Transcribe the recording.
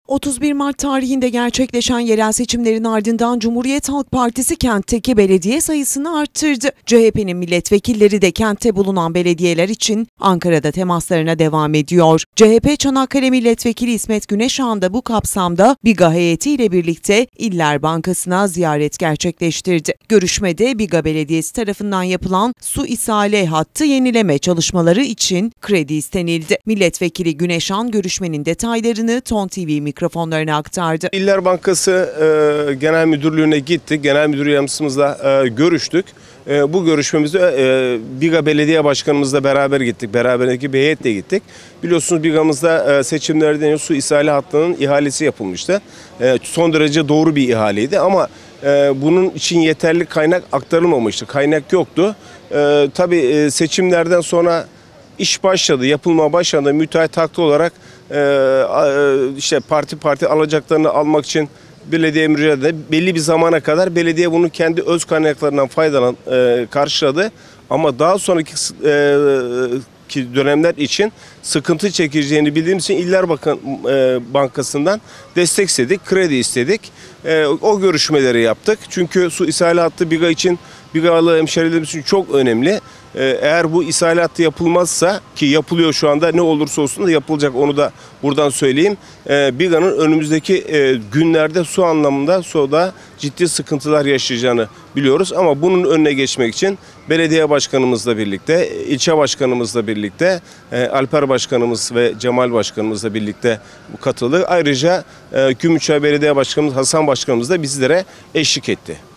31 Mart tarihinde gerçekleşen yerel seçimlerin ardından Cumhuriyet Halk Partisi kentteki belediye sayısını arttırdı. CHP'nin milletvekilleri de kentte bulunan belediyeler için Ankara'da temaslarına devam ediyor. CHP Çanakkale Milletvekili İsmet Güneşan da bu kapsamda BİGA heyetiyle birlikte İller Bankası'na ziyaret gerçekleştirdi. Görüşmede BİGA Belediyesi tarafından yapılan su ishale hattı yenileme çalışmaları için kredi istenildi. Milletvekili Güneşan görüşmenin detaylarını TON TV mikrofonlarına aktardı. İller Bankası Genel Müdürlüğü'ne gittik. Genel Müdür Yardımcımızla görüştük. Bu görüşmemizde BİGA Belediye Başkanımızla beraber gittik. Beraberindeki bir heyetle gittik. Biliyorsunuz BİGA'mızda seçimlerden su ishali hattının ihalesi yapılmıştı. Son derece doğru bir ihaleydi ama bunun için yeterli kaynak aktarılmamıştı. Kaynak yoktu. Tabii seçimlerden sonra iş başladı, yapılmaya başlandı. Müteahhit haklı olarak işte parti alacaklarını almak için belediye müracaatı belli bir zamana kadar belediye bunun kendi öz kaynaklarından karşıladı. Ama daha sonraki dönemler için sıkıntı çekeceğini bildiğimiz için İller Bankası'ndan destek istedik, kredi istedik. O görüşmeleri yaptık. Çünkü su ishali hattı BİGA için, BİGA'lı hemşehrilerimiz için çok önemli. Eğer bu ishali hattı yapılmazsa, ki yapılıyor şu anda, ne olursa olsun da yapılacak, onu da buradan söyleyeyim. BİGA'nın önümüzdeki günlerde su anlamında suda ciddi sıkıntılar yaşayacağını biliyoruz. Ama bunun önüne geçmek için belediye başkanımızla birlikte, ilçe başkanımızla birlikte, Alper Başkanımız ve Cemal Başkanımızla birlikte katıldık. Ayrıca Gümüşhane Belediye Başkanımız Hasan Başkanımız da bizlere eşlik etti.